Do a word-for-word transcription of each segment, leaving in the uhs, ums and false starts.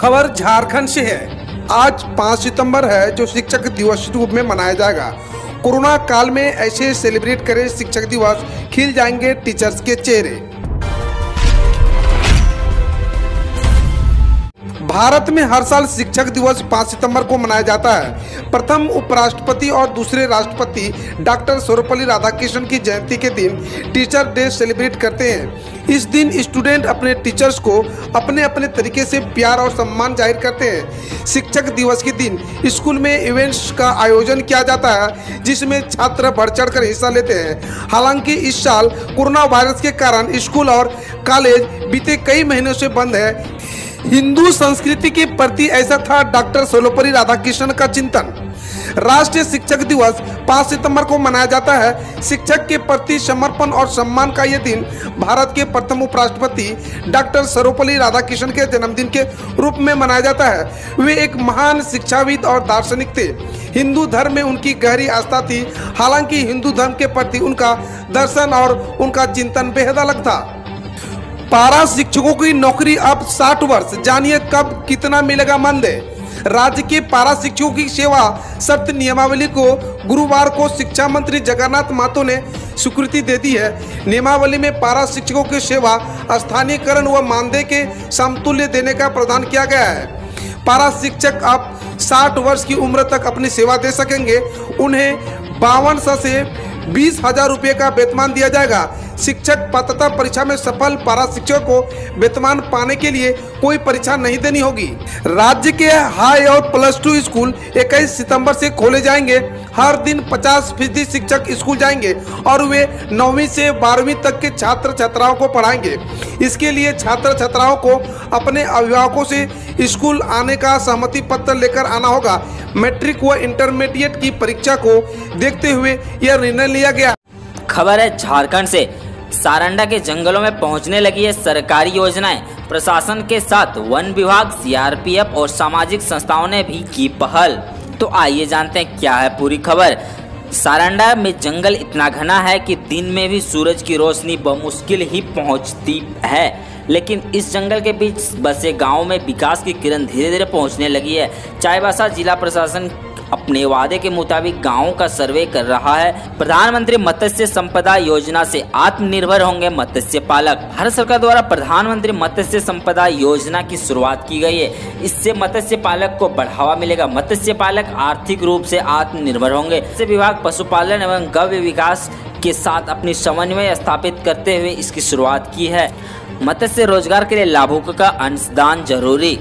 खबर झारखंड से है। आज पाँच सितंबर है जो शिक्षक दिवस रूप में मनाया जाएगा। कोरोना काल में ऐसे सेलिब्रेट करें शिक्षक दिवस, खिल जाएंगे टीचर्स के चेहरे। भारत में हर साल शिक्षक दिवस पाँच सितंबर को मनाया जाता है। प्रथम उपराष्ट्रपति और दूसरे राष्ट्रपति डॉक्टर सर्वपल्ली राधाकृष्णन की जयंती के दिन टीचर डे सेलिब्रेट करते हैं। इस दिन स्टूडेंट अपने टीचर्स को अपने अपने तरीके से प्यार और सम्मान जाहिर करते हैं। शिक्षक दिवस के दिन स्कूल में इवेंट्स का आयोजन किया जाता है जिसमें छात्र बढ़ चढ़ कर हिस्सा लेते हैं। हालांकि इस साल कोरोना वायरस के कारण स्कूल और कॉलेज बीते कई महीनों से बंद है। हिंदू संस्कृति के प्रति ऐसा था डॉक्टर सर्वपल्ली राधाकृष्णन का चिंतन। राष्ट्रीय शिक्षक दिवस पाँच सितंबर को मनाया जाता है। शिक्षक के प्रति समर्पण और सम्मान का यह दिन भारत के प्रथम उपराष्ट्रपति डॉक्टर सर्वपल्ली राधाकृष्णन के जन्मदिन के रूप में मनाया जाता है। वे एक महान शिक्षाविद और दार्शनिक थे। हिंदू धर्म में उनकी गहरी आस्था थी। हालांकि हिंदू धर्म के प्रति उनका दर्शन और उनका चिंतन बेहद अलग था। पारा शिक्षकों की नौकरी अब साठ वर्ष, जानिए कब कितना मिलेगा मानदेय। राज्य के पारा शिक्षकों की सेवा शर्त नियमावली को गुरुवार को शिक्षा मंत्री जगन्नाथ महतो ने स्वीकृति दे दी है। नियमावली में पारा शिक्षकों की सेवा स्थानीयकरण व मानदेय के समतुल्य देने का प्रावधान किया गया है। पारा शिक्षक अब साठ वर्ष की उम्र तक अपनी सेवा दे सकेंगे। उन्हें बावन सौ से बीस हजार रुपये का वेतमान दिया जाएगा। शिक्षक पात्रता परीक्षा में सफल पारा शिक्षकों को वेतमान पाने के लिए कोई परीक्षा नहीं देनी होगी। राज्य के हाई और प्लस टू स्कूल इक्कीस सितंबर से खोले जाएंगे। हर दिन पचास फीसदी शिक्षक स्कूल जाएंगे और वे नौवीं से बारहवीं तक के छात्र छात्राओं को पढ़ाएंगे। इसके लिए छात्र छात्राओं को अपने अभिभावकों से स्कूल आने का सहमति पत्र लेकर आना होगा। मैट्रिक व इंटरमीडिएट की परीक्षा को देखते हुए यह निर्णय लिया गया। खबर है झारखंड से। सारंडा के जंगलों में पहुंचने लगी है सरकारी योजनाएं। प्रशासन के साथ वन विभाग, सीआरपीएफ और सामाजिक संस्थाओं ने भी की पहल। तो आइए जानते हैं क्या है पूरी खबर। सारंडा में जंगल इतना घना है कि दिन में भी सूरज की रोशनी बमुश्किल ही पहुंचती है, लेकिन इस जंगल के बीच बसे गांव में विकास की किरण धीरे धीरे पहुंचने लगी है। चाईबासा जिला प्रशासन अपने वादे के मुताबिक गांवों का सर्वे कर रहा है। प्रधानमंत्री मत्स्य संपदा योजना से आत्मनिर्भर होंगे मत्स्य पालक। भारत सरकार द्वारा प्रधानमंत्री मत्स्य संपदा योजना की शुरुआत की गई है। इससे मत्स्य पालक को बढ़ावा मिलेगा। मत्स्य पालक आर्थिक रूप से आत्मनिर्भर होंगे। मत्स्य विभाग पशुपालन एवं गव्य विकास के साथ अपनी समन्वय स्थापित करते हुए इसकी शुरुआत की है। मत्स्य रोजगार के लिए लाभुकों का अंशदान जरूरी।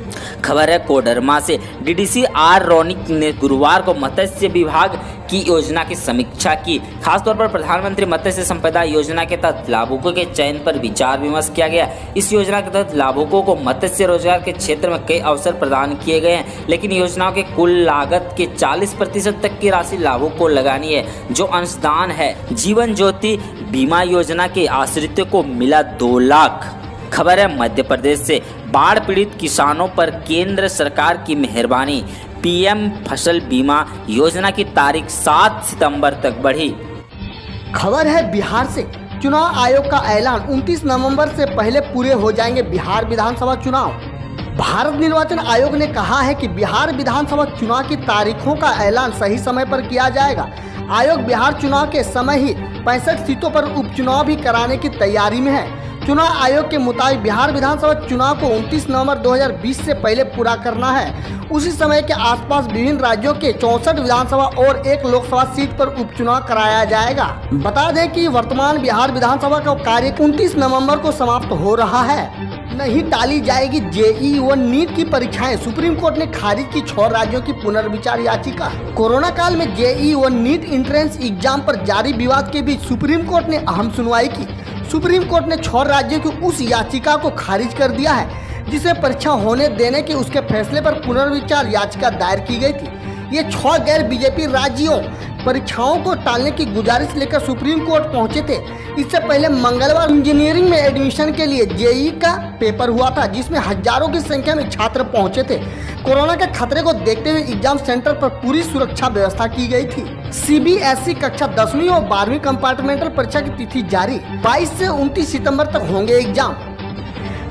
खबर है कोडरमा से। डीडीसी आर रोनिक ने गुरुवार को मत्स्य विभाग की योजना की समीक्षा की। खासतौर पर प्रधानमंत्री मत्स्य संपदा योजना के तहत लाभुकों के चयन पर विचार विमर्श किया गया। इस योजना के तहत लाभुकों को मत्स्य रोजगार के क्षेत्र में कई अवसर प्रदान किए गए हैं, लेकिन योजनाओं के कुल लागत के चालीस प्रतिशत तक की राशि लाभुकों को लगानी है, जो अंशदान है। जीवन ज्योति बीमा योजना के आश्रितों को मिला दो लाख। खबर है मध्य प्रदेश से। बाढ़ पीड़ित किसानों पर केंद्र सरकार की मेहरबानी। पीएम फसल बीमा योजना की तारीख सात सितंबर तक बढ़ी। खबर है बिहार से। चुनाव आयोग का ऐलान, उनतीस नवंबर से पहले पूरे हो जाएंगे बिहार विधानसभा चुनाव। भारत निर्वाचन आयोग ने कहा है कि बिहार विधानसभा चुनाव की तारीखों का ऐलान सही समय पर किया जाएगा। आयोग बिहार चुनाव के समय ही पैंसठ सीटों पर उपचुनाव भी कराने की तैयारी में है। चुनाव आयोग के मुताबिक बिहार विधानसभा चुनाव को उनतीस नवंबर दो हज़ार बीस से पहले पूरा करना है। उसी समय के आसपास विभिन्न राज्यों के चौसठ विधानसभा और एक लोकसभा सीट पर उपचुनाव कराया जाएगा। बता दें कि वर्तमान बिहार विधानसभा का कार्य उनतीस नवंबर को समाप्त हो रहा है। नहीं टाली जाएगी जेईई व नीट की परीक्षाएं। सुप्रीम कोर्ट ने खारिज की छह राज्यों की पुनर्विचार याचिका। कोरोना काल में जेईई व नीट एंट्रेंस एग्जाम पर जारी विवाद के बीच सुप्रीम कोर्ट ने अहम सुनवाई की। सुप्रीम कोर्ट ने छह राज्यों की उस याचिका को खारिज कर दिया है जिसमें परीक्षा होने देने के उसके फैसले पर पुनर्विचार याचिका दायर की गई थी। ये छह गैर बीजेपी राज्यों परीक्षाओं को टालने की गुजारिश लेकर सुप्रीम कोर्ट पहुंचे थे। इससे पहले मंगलवार इंजीनियरिंग में एडमिशन के लिए जेईई का पेपर हुआ था, जिसमें हजारों की संख्या में छात्र पहुंचे थे। कोरोना के खतरे को देखते हुए एग्जाम सेंटर पर पूरी सुरक्षा व्यवस्था की गई थी। सीबीएसई कक्षा दसवीं और बारहवीं कंपार्टमेंटल परीक्षा की तिथि जारी। बाईस से उनतीस सितंबर तक होंगे exam.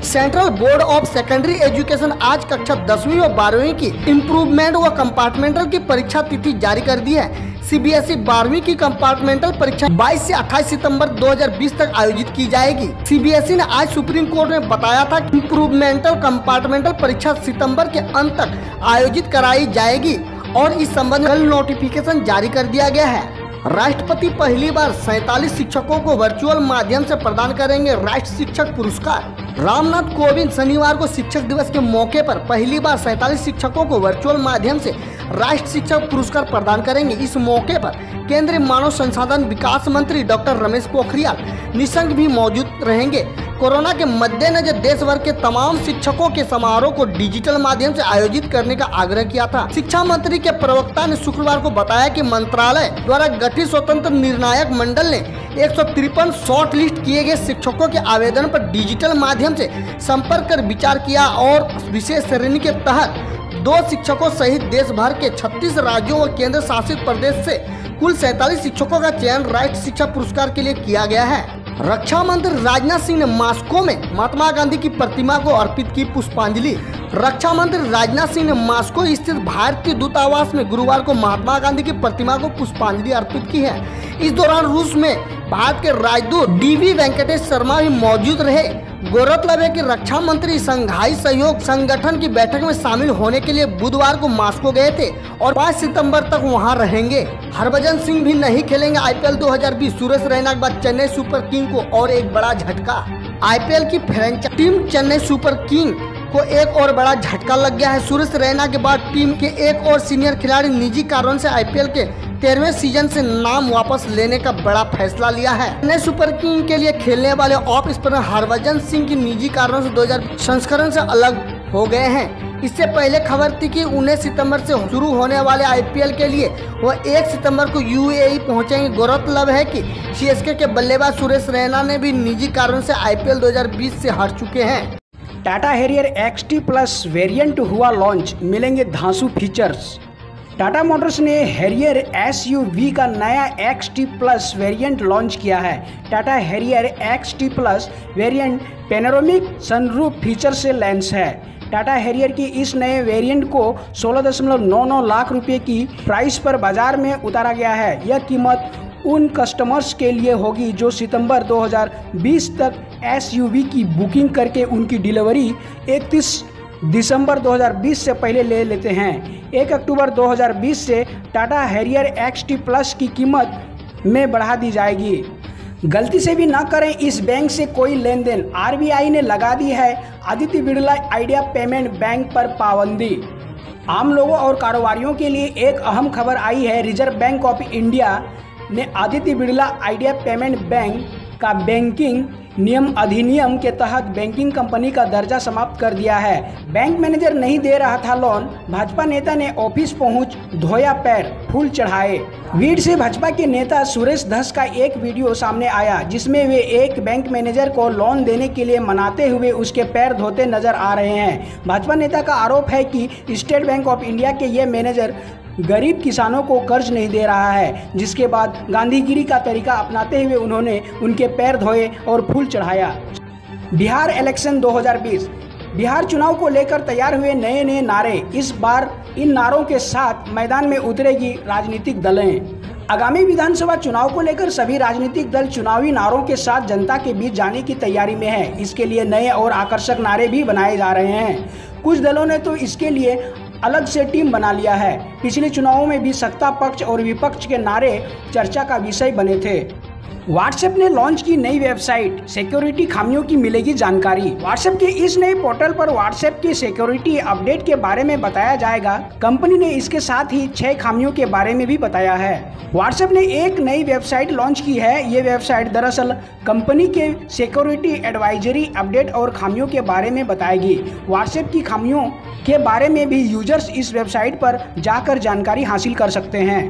Central board of secondary education आज कक्षा दसवीं व बारहवीं की इम्प्रूवमेंट व कंपार्टमेंटल की परीक्षा तिथि जारी कर दी है। सीबीएसई बारहवीं की कंपार्टमेंटल परीक्षा बाईस से अट्ठाईस सितंबर दो हज़ार बीस तक आयोजित की जाएगी। सीबीएसई ने आज सुप्रीम कोर्ट में बताया था कि इम्प्रूवमेंटल कंपार्टमेंटल परीक्षा सितंबर के अंत तक आयोजित कराई जाएगी और इस संबंध में नोटिफिकेशन जारी कर दिया गया है। राष्ट्रपति पहली बार सैतालीस शिक्षकों को वर्चुअल माध्यम से प्रदान करेंगे राष्ट्रीय शिक्षक पुरस्कार। रामनाथ कोविंद शनिवार को शिक्षक दिवस के मौके पर पहली बार सैतालीस शिक्षकों को वर्चुअल माध्यम से राष्ट्रीय शिक्षक पुरस्कार प्रदान करेंगे। इस मौके पर केंद्रीय मानव संसाधन विकास मंत्री डॉक्टर रमेश पोखरियाल निशंक भी मौजूद रहेंगे। कोरोना के मद्देनजर देश भर के तमाम शिक्षकों के समारोह को डिजिटल माध्यम से आयोजित करने का आग्रह किया था। शिक्षा मंत्री के प्रवक्ता ने शुक्रवार को बताया कि मंत्रालय द्वारा गठित स्वतंत्र निर्णायक मंडल ने एक सौ तिरपन शॉर्ट लिस्ट किए गए शिक्षकों के आवेदन पर डिजिटल माध्यम से संपर्क कर विचार किया और विशेष श्रेणी के तहत दो शिक्षकों सहित देश भर के छत्तीस राज्यों व केंद्र शासित प्रदेश से कुल सैतालीस शिक्षकों का चयन राष्ट्रीय शिक्षा पुरस्कार के लिए किया गया है। रक्षा मंत्री राजनाथ सिंह ने मॉस्को में महात्मा गांधी की प्रतिमा को अर्पित की पुष्पांजलि। रक्षा मंत्री राजनाथ सिंह ने मॉस्को स्थित भारतीय दूतावास में गुरुवार को महात्मा गांधी की प्रतिमा को पुष्पांजलि अर्पित की है। इस दौरान रूस में भारत के राजदूत डीवी वेंकटेश शर्मा भी मौजूद रहे। गौरतलब है कि रक्षा मंत्री संघाई सहयोग संगठन की बैठक में शामिल होने के लिए बुधवार को मॉस्को गए थे और पाँच सितंबर तक वहां रहेंगे। हरभजन सिंह भी नहीं खेलेंगे आईपीएल दो हज़ार बीस। सुरेश रैना के बाद चेन्नई सुपर किंग को और एक बड़ा झटका। आईपीएल की franchise team Chennai Super King को एक और बड़ा झटका लग गया है। सुरेश रैना के बाद टीम के एक और सीनियर खिलाड़ी निजी कारणों से आईपीएल के तेरहवें सीजन से नाम वापस लेने का बड़ा फैसला लिया है। चेन्नई सुपर किंग के लिए खेलने वाले ऑफ स्पिनर हरभजन सिंह की निजी कारणों से दो हज़ार संस्करण से अलग हो गए हैं। इससे पहले खबर थी कि उन्नीस सितंबर से शुरू होने वाले आईपीएल के लिए वह एक सितंबर को यूएई पहुंचेंगे। गौरतलब है कि सीएसके के बल्लेबाज सुरेश रैना ने भी निजी कारणों से आईपीएल दो हज़ार बीस से हट चुके हैं। Tata Harrier XT plus variant हुआ लॉन्च, मिलेंगे धांसू फीचर्स। टाटा मोटर्स ने हैरियर एसयूवी का नया एक्सटी प्लस वेरिएंट लॉन्च किया है। Tata Harrier XT plus variant panoramic sunroof feature से लैस है। टाटा हैरियर की इस नए वेरिएंट को सोलह दशमलव नौ नौ लाख रुपए की प्राइस पर बाजार में उतारा गया है। यह कीमत उन कस्टमर्स के लिए होगी जो सितंबर दो हज़ार बीस तक एसयूवी की बुकिंग करके उनकी डिलीवरी इकतीस दिसंबर दो हज़ार बीस से पहले ले लेते हैं। एक अक्टूबर दो हज़ार बीस से टाटा हैरियर एक्सटी प्लस की कीमत में बढ़ा दी जाएगी। गलती से भी ना करें इस बैंक से कोई लेन देन, आरबीआई ने लगा दी है Aditya Birla Idea payment bank पर पाबंदी। आम लोगों और कारोबारियों के लिए एक अहम खबर आई है। रिजर्व बैंक ऑफ इंडिया ने Aditya Birla Idea payment bank का बैंकिंग नियम अधिनियम के तहत बैंकिंग कंपनी का दर्जा समाप्त कर दिया है। बैंक मैनेजर नहीं दे रहा था लोन, भाजपा नेता ने ऑफिस पहुंच धोया पैर, फूल चढ़ाए। भीड़ से भाजपा के नेता सुरेश धस का एक वीडियो सामने आया जिसमें वे एक बैंक मैनेजर को लोन देने के लिए मनाते हुए उसके पैर धोते नजर आ रहे हैं। भाजपा नेता का आरोप है कि स्टेट बैंक ऑफ इंडिया के ये मैनेजर गरीब किसानों को कर्ज नहीं दे रहा है, जिसके बाद गांधीगिरी का तरीका अपनाते हुए उन्होंने उनके पैर धोए और फूल चढ़ाया। बिहार इलेक्शन दो हज़ार बीस। बिहार चुनाव को लेकर तैयार हुए नए नए नारे। इस बार इन नारों के साथ मैदान में उतरेगी राजनीतिक दलें। आगामी विधानसभा चुनाव को लेकर सभी राजनीतिक दल चुनावी नारों के साथ जनता के बीच जाने की तैयारी में है। इसके लिए नए और आकर्षक नारे भी बनाए जा रहे हैं। कुछ दलों ने तो इसके लिए अलग से टीम बना लिया है। पिछले चुनावों में भी सत्ता पक्ष और विपक्ष के नारे चर्चा का विषय बने थे। व्हाट्सएप ने लॉन्च की नई वेबसाइट, सिक्योरिटी खामियों की मिलेगी जानकारी। व्हाट्सएप के इस नए पोर्टल पर व्हाट्सएप की सिक्योरिटी अपडेट के बारे में बताया जाएगा। कंपनी ने इसके साथ ही छह खामियों के बारे में भी बताया है। व्हाट्सएप ने एक नई वेबसाइट लॉन्च की है। ये वेबसाइट दरअसल कंपनी के सिक्योरिटी एडवाइजरी अपडेट और खामियों के बारे में बताएगी। व्हाट्सएप की खामियों के बारे में भी यूजर्स इस वेबसाइट पर जाकर जानकारी हासिल कर सकते हैं।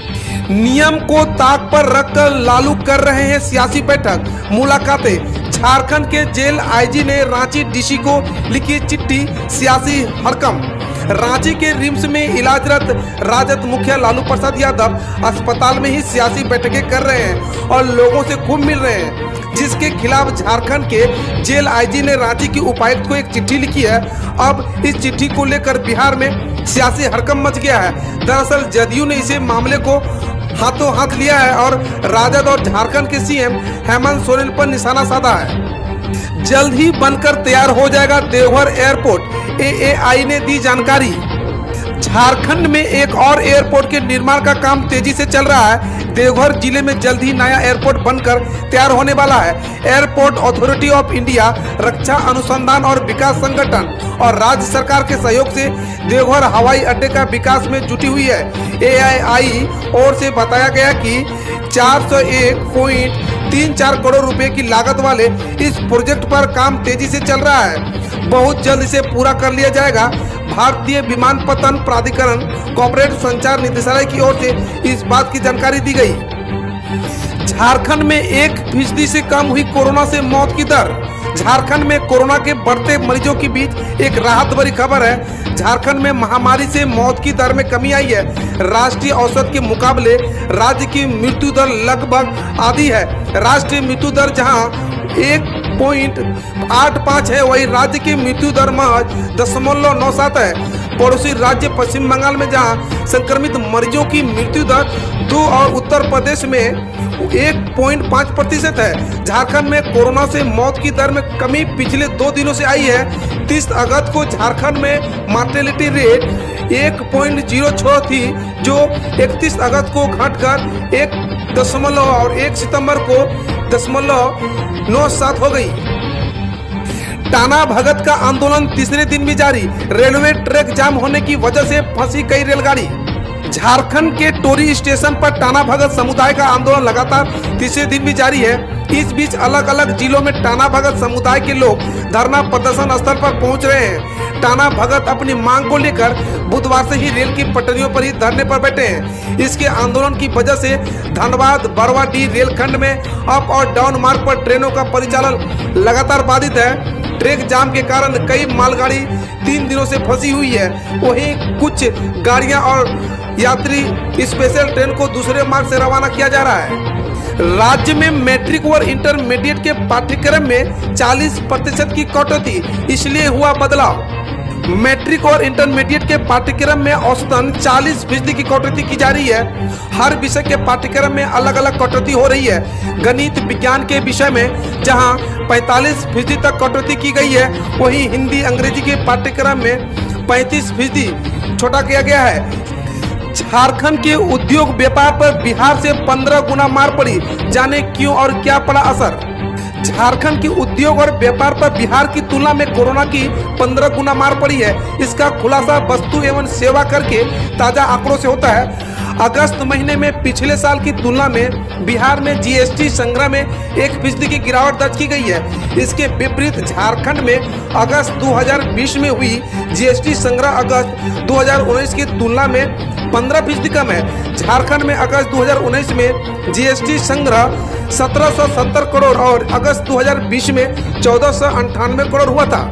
नियम को ताक पर रखकर लालू कर रहे हैं सियासी बैठक, मुलाकातें। झारखंड के जेल आईजी ने रांची डीसी को लिखी चिट्ठी, सियासी हड़कंप। रांची के रिम्स में इलाजरत राजद मुखिया लालू प्रसाद यादव अस्पताल में ही सियासी बैठकें कर रहे हैं और लोगों से खूब मिल रहे हैं, जिसके खिलाफ झारखंड के जेल आईजी ने रांची की उपायुक्त को एक चिट्ठी लिखी है। अब इस चिट्ठी को लेकर बिहार में सियासी हड़कंप मच गया है। दरअसल जदयू ने इसे मामले को हाथों हाथ लिया है और राजद और झारखंड के सीएम हेमंत सोरेन पर निशाना साधा है। जल्द ही बनकर तैयार हो जाएगा देवघर एयरपोर्ट, ए ए आई ने दी जानकारी। झारखंड में एक और एयरपोर्ट के निर्माण का काम तेजी से चल रहा है। देवघर जिले में जल्द ही नया एयरपोर्ट बनकर तैयार होने वाला है। एयरपोर्ट अथॉरिटी ऑफ इंडिया, रक्षा अनुसंधान और विकास संगठन और राज्य सरकार के सहयोग से देवघर हवाई अड्डे का विकास में जुटी हुई है। ए ए आई ओर से बताया गया कि चार सौ एक पॉइंट तीन चार करोड़ रुपए की लागत वाले इस प्रोजेक्ट पर काम तेजी से चल रहा है। बहुत जल्द इसे पूरा कर लिया जाएगा। भारतीय विमानपत्तन प्राधिकरण कॉर्पोरेट संचार निदेशालय की ओर से इस बात की जानकारी दी गई। झारखंड में एक फीसदी से कम हुई कोरोना से मौत की दर। झारखंड में कोरोना के बढ़ते मरीजों के बीच एक राहत भरी खबर है। झारखंड में महामारी से मौत की दर में कमी आई है। राष्ट्रीय औसत के मुकाबले राज्य की मृत्यु दर लगभग आधी है। राष्ट्रीय मृत्यु दर जहां एक पॉइंट आठ पाँच है, वही राज्य की मृत्यु दर महज दशमलव नौ सात है। पड़ोसी राज्य पश्चिम बंगाल में जहां संक्रमित मरीजों की मृत्यु दर दो और उत्तर प्रदेश में एक पॉइंट पाँच प्रतिशत है। झारखंड में कोरोना से मौत की दर में कमी पिछले दो दिनों से आई है। तीस अगस्त को झारखंड में मार्टेलिटी रेट एक पॉइंट जीरो छह थी, जो इकतीस अगस्त को घटकर एक दशमलव और एक सितंबर को दशमलव नौ सात हो गई। टाना भगत का आंदोलन तीसरे दिन भी जारी। रेलवे ट्रैक जाम होने की वजह से फंसी कई रेलगाड़ी। झारखंड के टोरी स्टेशन पर टाना भगत समुदाय का आंदोलन लगातार तीसरे दिन भी जारी है। इस बीच अलग अलग जिलों में टाना भगत समुदाय के लोग धरना प्रदर्शन स्थल पर पहुंच रहे हैं। टाना भगत अपनी मांग को लेकर बुधवार से ही रेल की पटरियों पर ही धरने पर बैठे हैं। इसके आंदोलन की वजह से धनबाद बरवाडीह रेलखंड में अप और डाउन मार्ग पर ट्रेनों का परिचालन लगातार बाधित है। ट्रैक जाम के कारण कई मालगाड़ी तीन दिनों से फंसी हुई है। वहीं कुछ गाड़ियां और यात्री स्पेशल ट्रेन को दूसरे मार्ग से रवाना किया जा रहा है। राज्य में मैट्रिक और इंटरमीडिएट के पाठ्यक्रम में चालीस प्रतिशत की कटौती, इसलिए हुआ बदलाव। मैट्रिक और इंटरमीडिएट के पाठ्यक्रम में औसतन चालीस फीसदी की कटौती की जा रही है। हर विषय के पाठ्यक्रम में अलग अलग कटौती हो रही है। गणित विज्ञान के विषय में जहां पैंतालीस फीसदी तक कटौती की गई है, वहीं हिंदी अंग्रेजी के पाठ्यक्रम में पैंतीस फीसदी छोटा किया गया है। झारखंड के उद्योग व्यापार पर बिहार से पंद्रह गुना मार पड़ी, जाने क्यों और क्या पड़ा असर। झारखंड के उद्योग और व्यापार पर बिहार की तुलना में कोरोना की पंद्रह गुना मार पड़ी है। इसका खुलासा वस्तु एवं सेवा कर के ताजा आंकड़ों से होता है। अगस्त महीने में पिछले साल की तुलना में बिहार में जीएसटी संग्रह में एक फीसदी की गिरावट दर्ज की गई है। इसके विपरीत झारखंड में अगस्त दो हज़ार बीस में हुई जीएसटी संग्रह अगस्त दो हज़ार उन्नीस की तुलना में पंद्रह फीसदी कम है। झारखंड में अगस्त दो हज़ार उन्नीस में जीएसटी संग्रह सत्रह सौ सत्तर करोड़ और अगस्त दो हज़ार बीस में चौदह सौ अंठानवे करोड़ हुआ था।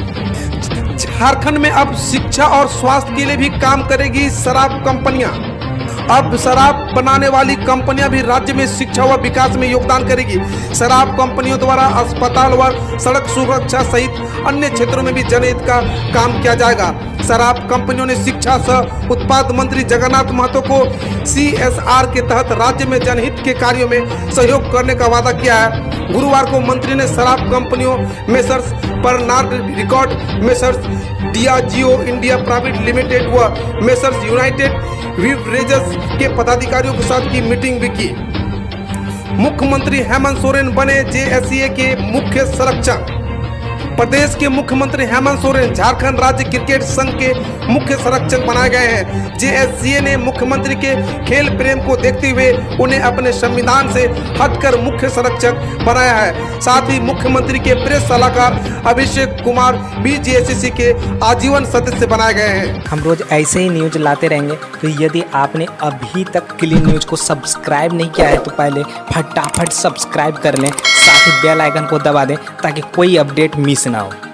झारखंड में अब शिक्षा और स्वास्थ्य के लिए भी काम करेगी शराब कंपनियां। अब शराब बनाने वाली कंपनियां भी राज्य में शिक्षा व विकास में योगदान करेगी। शराब कंपनियों द्वारा अस्पताल व सड़क सुरक्षा सहित अन्य क्षेत्रों में भी जनहित का काम किया जाएगा। शराब कंपनियों ने शिक्षा सह उत्पाद मंत्री जगन्नाथ महतो को सी एस आर के तहत राज्य में जनहित के कार्यों में सहयोग करने का वादा किया है। गुरुवार को मंत्री ने शराब कंपनियों Messrs Pernod Ricard, Messrs Diageo India private limited व मेसर्स यूनाइटेड बिवरेजेस के पदाधिकारियों के साथ की मीटिंग भी की। मुख्यमंत्री हेमंत सोरेन बने जे एस सी ए के मुख्य संरक्षक। प्रदेश के मुख्यमंत्री हेमंत सोरेन झारखंड राज्य क्रिकेट संघ के मुख्य संरक्षक बनाए गए हैं। जे एस सी ए ने मुख्यमंत्री के खेल प्रेम को देखते हुए उन्हें अपने संविधान से हटकर मुख्य संरक्षक बनाया है। साथ ही मुख्यमंत्री के प्रेस सलाहकार अभिषेक कुमार भी जे एस सी के आजीवन सदस्य बनाए गए हैं। हम रोज ऐसे ही न्यूज लाते रहेंगे, तो यदि आपने अभी तक क्लीन न्यूज को सब्सक्राइब नहीं किया है तो पहले फटाफट सब्सक्राइब कर लें, साथ ही बेल आइकन को दबा दें ताकि कोई अपडेट मिस ना हो।